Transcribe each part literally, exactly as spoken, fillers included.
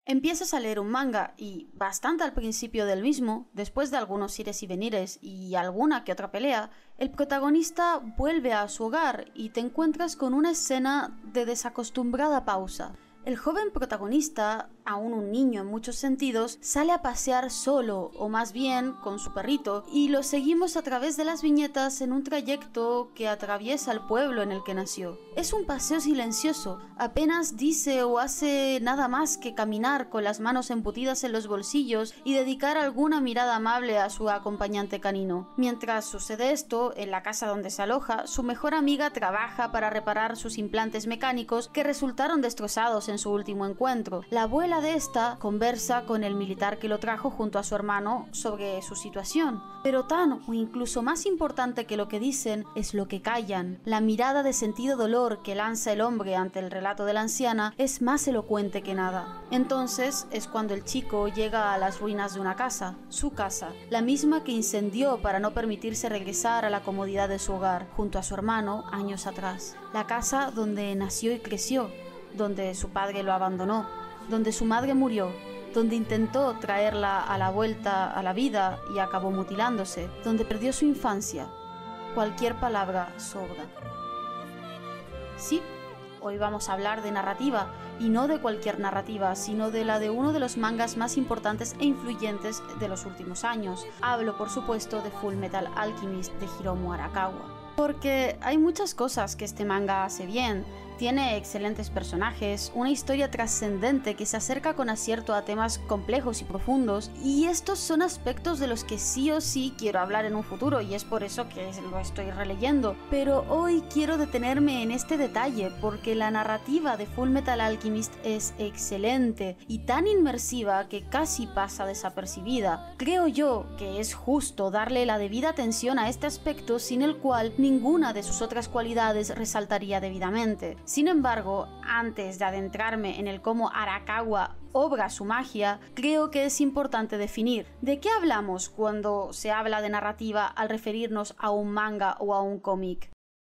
Empiezas a leer un manga y, bastante al principio del mismo, después de algunos ires y venires y alguna que otra pelea, el protagonista vuelve a su hogar y te encuentras con una escena de desacostumbrada pausa. El joven protagonista, aún un niño en muchos sentidos, sale a pasear solo, o más bien con su perrito, y lo seguimos a través de las viñetas en un trayecto que atraviesa el pueblo en el que nació. Es un paseo silencioso, apenas dice o hace nada más que caminar con las manos embutidas en los bolsillos y dedicar alguna mirada amable a su acompañante canino. Mientras sucede esto, en la casa donde se aloja, su mejor amiga trabaja para reparar sus implantes mecánicos que resultaron destrozados en su último encuentro. La abuela de esta conversa con el militar que lo trajo junto a su hermano sobre su situación. Pero tan o incluso más importante que lo que dicen es lo que callan. La mirada de sentido dolor que lanza el hombre ante el relato de la anciana es más elocuente que nada. Entonces es cuando el chico llega a las ruinas de una casa, su casa, la misma que incendió para no permitirse regresar a la comodidad de su hogar, junto a su hermano años atrás. La casa donde nació y creció, donde su padre lo abandonó, donde su madre murió, donde intentó traerla a la vuelta a la vida y acabó mutilándose, donde perdió su infancia. Cualquier palabra sobra. Sí, hoy vamos a hablar de narrativa, y no de cualquier narrativa, sino de la de uno de los mangas más importantes e influyentes de los últimos años. Hablo, por supuesto, de Fullmetal Alchemist de Hiromu Arakawa. Porque hay muchas cosas que este manga hace bien. Tiene excelentes personajes, una historia trascendente que se acerca con acierto a temas complejos y profundos, y estos son aspectos de los que sí o sí quiero hablar en un futuro, y es por eso que lo estoy releyendo. Pero hoy quiero detenerme en este detalle, porque la narrativa de Fullmetal Alchemist es excelente y tan inmersiva que casi pasa desapercibida. Creo yo que es justo darle la debida atención a este aspecto, sin el cual ninguna de sus otras cualidades resaltaría debidamente. Sin embargo, antes de adentrarme en el cómo Arakawa obra su magia, creo que es importante definir de qué hablamos cuando se habla de narrativa al referirnos a un manga o a un cómic.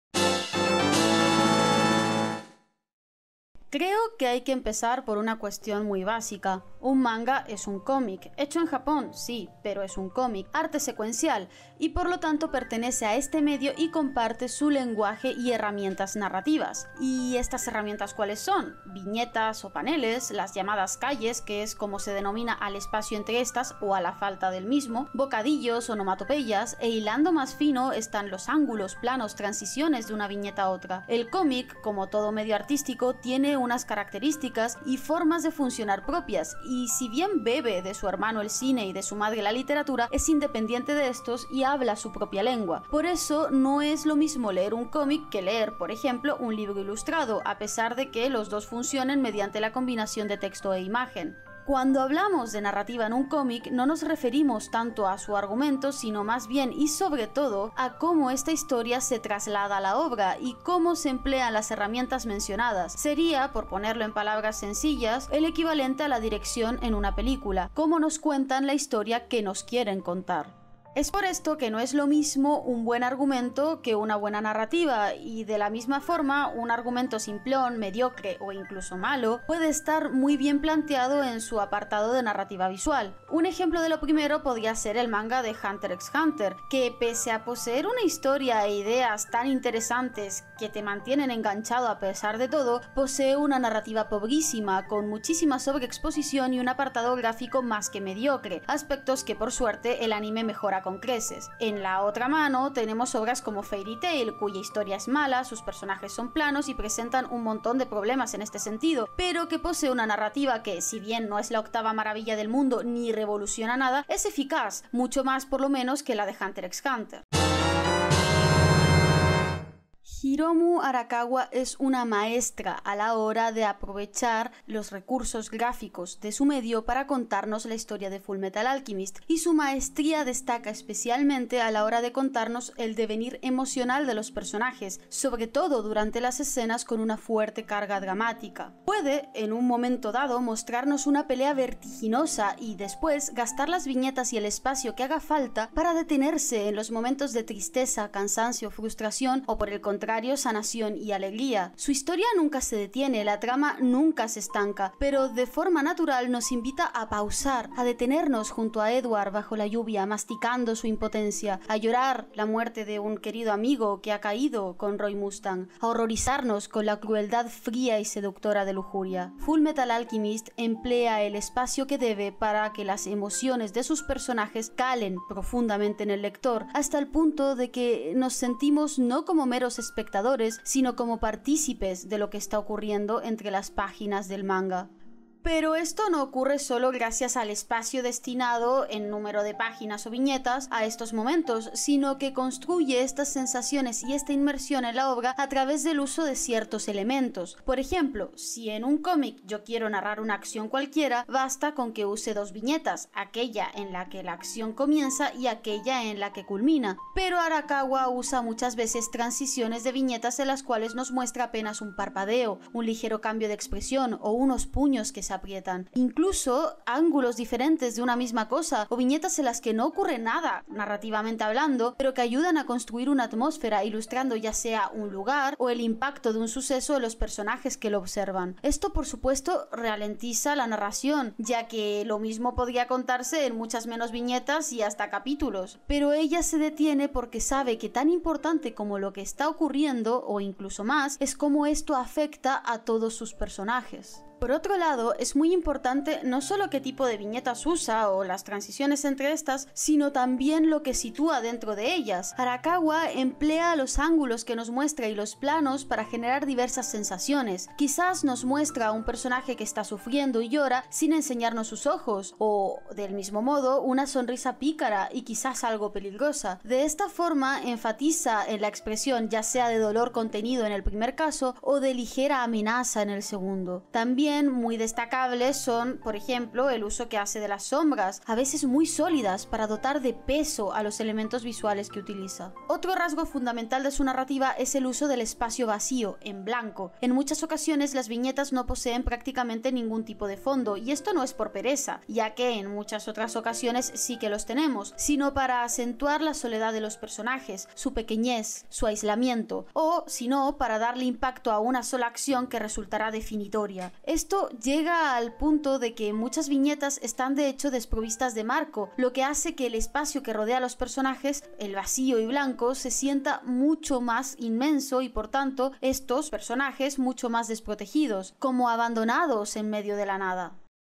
Creo que hay que empezar por una cuestión muy básica. Un manga es un cómic, hecho en Japón, sí, pero es un cómic, arte secuencial, y por lo tanto pertenece a este medio y comparte su lenguaje y herramientas narrativas. ¿Y estas herramientas cuáles son? Viñetas o paneles, las llamadas calles, que es como se denomina al espacio entre estas o a la falta del mismo, bocadillos, onomatopeyas, e hilando más fino están los ángulos, planos, transiciones de una viñeta a otra. El cómic, como todo medio artístico, tiene unas características y formas de funcionar propias, y si bien bebe de su hermano el cine y de su madre la literatura, es independiente de estos y habla su propia lengua. Por eso no es lo mismo leer un cómic que leer, por ejemplo, un libro ilustrado, a pesar de que los dos funcionen mediante la combinación de texto e imagen. Cuando hablamos de narrativa en un cómic, no nos referimos tanto a su argumento, sino más bien y sobre todo a cómo esta historia se traslada a la obra y cómo se emplean las herramientas mencionadas. Sería, por ponerlo en palabras sencillas, el equivalente a la dirección en una película, cómo nos cuentan la historia que nos quieren contar. Es por esto que no es lo mismo un buen argumento que una buena narrativa, y de la misma forma un argumento simplón, mediocre o incluso malo puede estar muy bien planteado en su apartado de narrativa visual. Un ejemplo de lo primero podría ser el manga de Hunter x Hunter, que pese a poseer una historia e ideas tan interesantes que te mantienen enganchado a pesar de todo, posee una narrativa pobrísima, con muchísima sobreexposición y un apartado gráfico más que mediocre, aspectos que por suerte el anime mejora con creces. En la otra mano tenemos obras como Fairy Tail, cuya historia es mala, sus personajes son planos y presentan un montón de problemas en este sentido, pero que posee una narrativa que, si bien no es la octava maravilla del mundo ni revoluciona nada, es eficaz, mucho más por lo menos que la de Hunter x Hunter. Hiromu Arakawa es una maestra a la hora de aprovechar los recursos gráficos de su medio para contarnos la historia de Fullmetal Alchemist, y su maestría destaca especialmente a la hora de contarnos el devenir emocional de los personajes, sobre todo durante las escenas con una fuerte carga dramática. Puede, en un momento dado, mostrarnos una pelea vertiginosa y después gastar las viñetas y el espacio que haga falta para detenerse en los momentos de tristeza, cansancio, frustración o, por el contrario, contrario sanación y alegría. Su historia nunca se detiene, la trama nunca se estanca, pero de forma natural nos invita a pausar, a detenernos junto a Edward bajo la lluvia, masticando su impotencia, a llorar la muerte de un querido amigo que ha caído con Roy Mustang, a horrorizarnos con la crueldad fría y seductora de Lujuria. Fullmetal Alchemist emplea el espacio que debe para que las emociones de sus personajes calen profundamente en el lector, hasta el punto de que nos sentimos no como meros espectadores, sino como partícipes de lo que está ocurriendo entre las páginas del manga. Pero esto no ocurre solo gracias al espacio destinado en número de páginas o viñetas a estos momentos, sino que construye estas sensaciones y esta inmersión en la obra a través del uso de ciertos elementos. Por ejemplo, si en un cómic yo quiero narrar una acción cualquiera, basta con que use dos viñetas, aquella en la que la acción comienza y aquella en la que culmina. Pero Arakawa usa muchas veces transiciones de viñetas en las cuales nos muestra apenas un parpadeo, un ligero cambio de expresión o unos puños que se aprietan, incluso ángulos diferentes de una misma cosa o viñetas en las que no ocurre nada narrativamente hablando, pero que ayudan a construir una atmósfera ilustrando ya sea un lugar o el impacto de un suceso en los personajes que lo observan. Esto por supuesto ralentiza la narración, ya que lo mismo podría contarse en muchas menos viñetas y hasta capítulos, pero ella se detiene porque sabe que tan importante como lo que está ocurriendo o incluso más es cómo esto afecta a todos sus personajes. Por otro lado, es muy importante no solo qué tipo de viñetas usa o las transiciones entre estas, sino también lo que sitúa dentro de ellas. Arakawa emplea los ángulos que nos muestra y los planos para generar diversas sensaciones. Quizás nos muestra a un personaje que está sufriendo y llora sin enseñarnos sus ojos, o, del mismo modo, una sonrisa pícara y quizás algo peligrosa. De esta forma, enfatiza en la expresión ya sea de dolor contenido en el primer caso o de ligera amenaza en el segundo. También muy destacables son, por ejemplo, el uso que hace de las sombras, a veces muy sólidas, para dotar de peso a los elementos visuales que utiliza. Otro rasgo fundamental de su narrativa es el uso del espacio vacío, en blanco. En muchas ocasiones las viñetas no poseen prácticamente ningún tipo de fondo, y esto no es por pereza, ya que en muchas otras ocasiones sí que los tenemos, sino para acentuar la soledad de los personajes, su pequeñez, su aislamiento, o, si no, para darle impacto a una sola acción que resultará definitoria. Esto llega al punto de que muchas viñetas están de hecho desprovistas de marco, lo que hace que el espacio que rodea a los personajes, el vacío y blanco, se sienta mucho más inmenso y por tanto estos personajes mucho más desprotegidos, como abandonados en medio de la nada.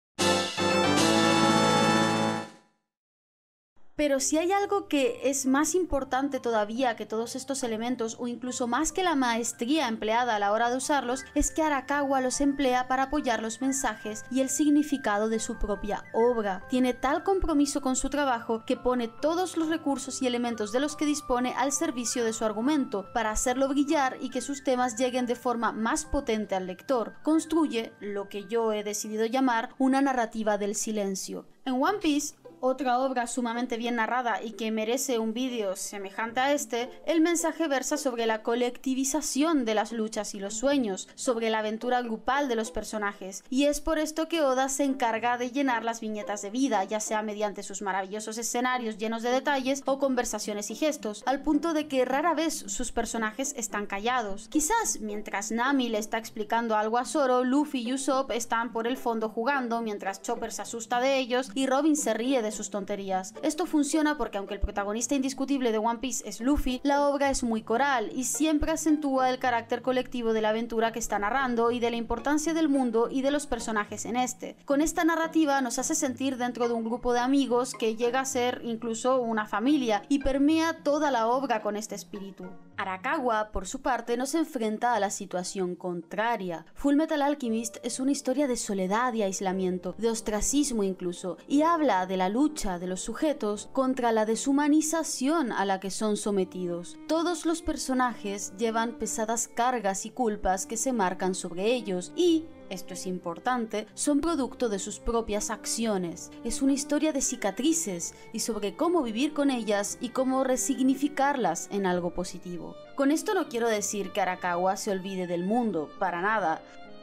Pero si hay algo que es más importante todavía que todos estos elementos, o incluso más que la maestría empleada a la hora de usarlos, es que Arakawa los emplea para apoyar los mensajes y el significado de su propia obra. Tiene tal compromiso con su trabajo que pone todos los recursos y elementos de los que dispone al servicio de su argumento, para hacerlo brillar y que sus temas lleguen de forma más potente al lector. Construye lo que yo he decidido llamar una narrativa del silencio. En One Piece, otra obra sumamente bien narrada y que merece un vídeo semejante a este, el mensaje versa sobre la colectivización de las luchas y los sueños, sobre la aventura grupal de los personajes, y es por esto que Oda se encarga de llenar las viñetas de vida, ya sea mediante sus maravillosos escenarios llenos de detalles o conversaciones y gestos, al punto de que rara vez sus personajes están callados. Quizás mientras Nami le está explicando algo a Zoro, Luffy y Usopp están por el fondo jugando, mientras Chopper se asusta de ellos y Robin se ríe de sus tonterías. Esto funciona porque aunque el protagonista indiscutible de One Piece es Luffy, la obra es muy coral y siempre acentúa el carácter colectivo de la aventura que está narrando y de la importancia del mundo y de los personajes en este. Con esta narrativa nos hace sentir dentro de un grupo de amigos que llega a ser incluso una familia y permea toda la obra con este espíritu. Arakawa, por su parte, nos enfrenta a la situación contraria. Fullmetal Alchemist es una historia de soledad y aislamiento, de ostracismo incluso, y habla de la lucha de los sujetos contra la deshumanización a la que son sometidos. Todos los personajes llevan pesadas cargas y culpas que se marcan sobre ellos y, esto es importante, son producto de sus propias acciones. Es una historia de cicatrices y sobre cómo vivir con ellas y cómo resignificarlas en algo positivo. Con esto no quiero decir que Arakawa se olvide del mundo, para nada,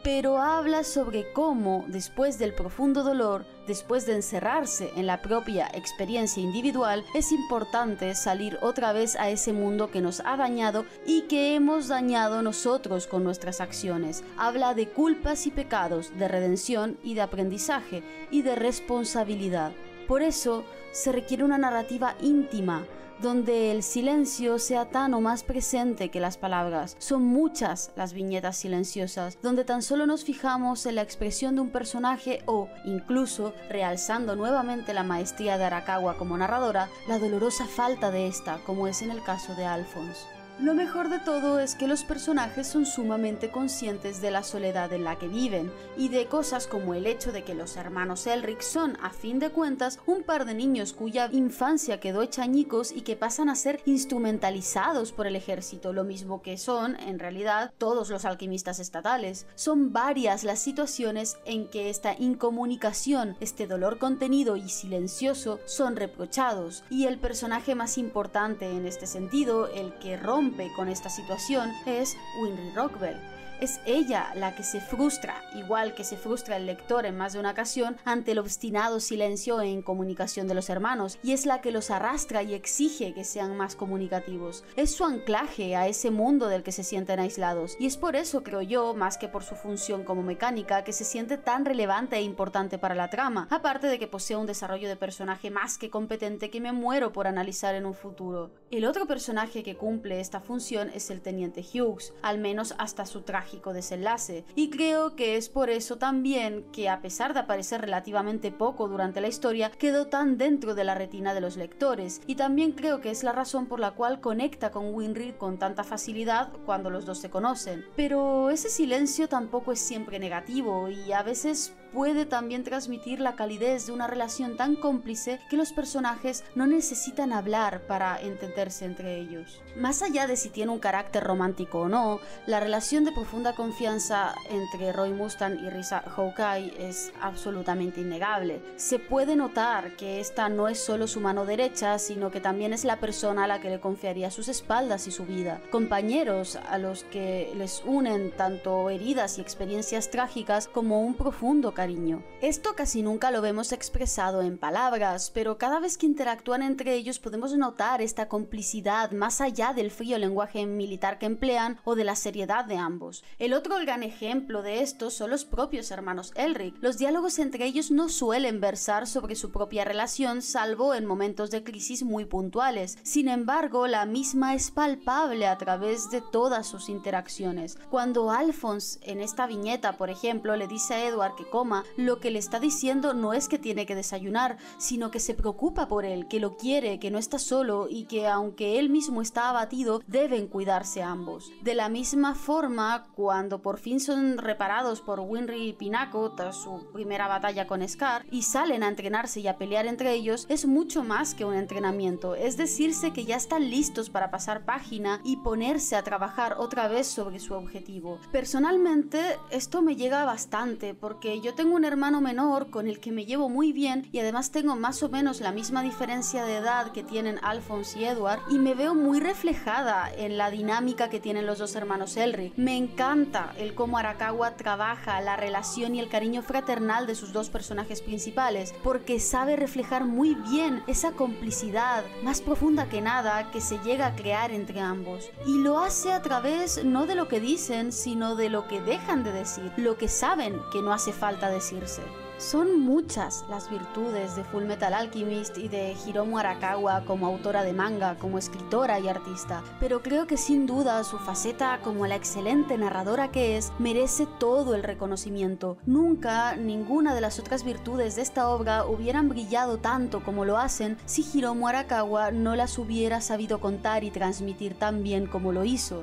pero habla sobre cómo, después del profundo dolor, después de encerrarse en la propia experiencia individual, es importante salir otra vez a ese mundo que nos ha dañado y que hemos dañado nosotros con nuestras acciones. Habla de culpas y pecados, de redención y de aprendizaje, y de responsabilidad. Por eso, se requiere una narrativa íntima, donde el silencio sea tan o más presente que las palabras. Son muchas las viñetas silenciosas, donde tan solo nos fijamos en la expresión de un personaje o, incluso, realzando nuevamente la maestría de Arakawa como narradora, la dolorosa falta de esta, como es en el caso de Alphonse. Lo mejor de todo es que los personajes son sumamente conscientes de la soledad en la que viven y de cosas como el hecho de que los hermanos Elric son, a fin de cuentas, un par de niños cuya infancia quedó hecha añicos y que pasan a ser instrumentalizados por el ejército, lo mismo que son, en realidad, todos los alquimistas estatales. Son varias las situaciones en que esta incomunicación, este dolor contenido y silencioso, son reprochados, y el personaje más importante en este sentido, el que rompe con esta situación, es Winry Rockbell. Es ella la que se frustra, igual que se frustra el lector en más de una ocasión, ante el obstinado silencio e incomunicación de los hermanos, y es la que los arrastra y exige que sean más comunicativos. Es su anclaje a ese mundo del que se sienten aislados, y es por eso, creo yo, más que por su función como mecánica, que se siente tan relevante e importante para la trama, aparte de que posee un desarrollo de personaje más que competente que me muero por analizar en un futuro. El otro personaje que cumple esta función es el Teniente Hughes, al menos hasta su traje desenlace, y creo que es por eso también que, a pesar de aparecer relativamente poco durante la historia, quedó tan dentro de la retina de los lectores, y también creo que es la razón por la cual conecta con Winry con tanta facilidad cuando los dos se conocen. Pero ese silencio tampoco es siempre negativo, y a veces puede también transmitir la calidez de una relación tan cómplice que los personajes no necesitan hablar para entenderse entre ellos. Más allá de si tiene un carácter romántico o no, la relación de profunda confianza entre Roy Mustang y Risa Hawkeye es absolutamente innegable. Se puede notar que esta no es solo su mano derecha, sino que también es la persona a la que le confiaría sus espaldas y su vida, compañeros a los que les unen tanto heridas y experiencias trágicas como un profundo cariño. Esto casi nunca lo vemos expresado en palabras, pero cada vez que interactúan entre ellos podemos notar esta complicidad más allá del frío lenguaje militar que emplean o de la seriedad de ambos. El otro gran ejemplo de esto son los propios hermanos Elric. Los diálogos entre ellos no suelen versar sobre su propia relación, salvo en momentos de crisis muy puntuales. Sin embargo, la misma es palpable a través de todas sus interacciones. Cuando Alphonse, en esta viñeta, por ejemplo, le dice a Edward que coma, lo que le está diciendo no es que tiene que desayunar, sino que se preocupa por él, que lo quiere, que no está solo y que, aunque él mismo está abatido, deben cuidarse ambos. De la misma forma, cuando por fin son reparados por Winry y Pinaco tras su primera batalla con Scar y salen a entrenarse y a pelear entre ellos, es mucho más que un entrenamiento, es decirse que ya están listos para pasar página y ponerse a trabajar otra vez sobre su objetivo. Personalmente, esto me llega bastante porque yo tengo un hermano menor con el que me llevo muy bien y además tengo más o menos la misma diferencia de edad que tienen Alphonse y Edward, y me veo muy reflejada en la dinámica que tienen los dos hermanos Elric. Me encanta el cómo Arakawa trabaja la relación y el cariño fraternal de sus dos personajes principales, porque sabe reflejar muy bien esa complicidad más profunda que nada que se llega a crear entre ambos, y lo hace a través no de lo que dicen, sino de lo que dejan de decir, lo que saben que no hace falta decirse. Son muchas las virtudes de Fullmetal Alchemist y de Hiromu Arakawa como autora de manga, como escritora y artista, pero creo que sin duda su faceta como la excelente narradora que es merece todo el reconocimiento. Nunca ninguna de las otras virtudes de esta obra hubieran brillado tanto como lo hacen si Hiromu Arakawa no las hubiera sabido contar y transmitir tan bien como lo hizo.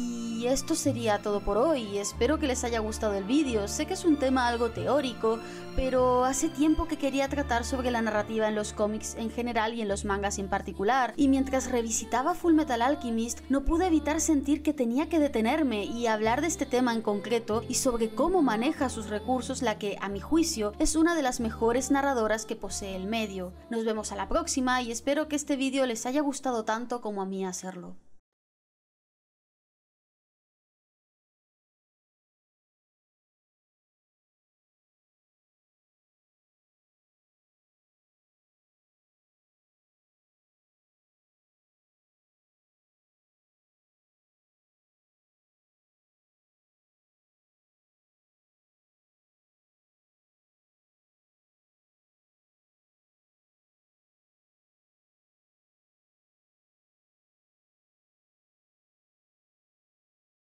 Y esto sería todo por hoy, espero que les haya gustado el vídeo. Sé que es un tema algo teórico, pero hace tiempo que quería tratar sobre la narrativa en los cómics en general y en los mangas en particular, y mientras revisitaba Fullmetal Alchemist no pude evitar sentir que tenía que detenerme y hablar de este tema en concreto y sobre cómo maneja sus recursos la que, a mi juicio, es una de las mejores narradoras que posee el medio. Nos vemos a la próxima y espero que este vídeo les haya gustado tanto como a mí hacerlo.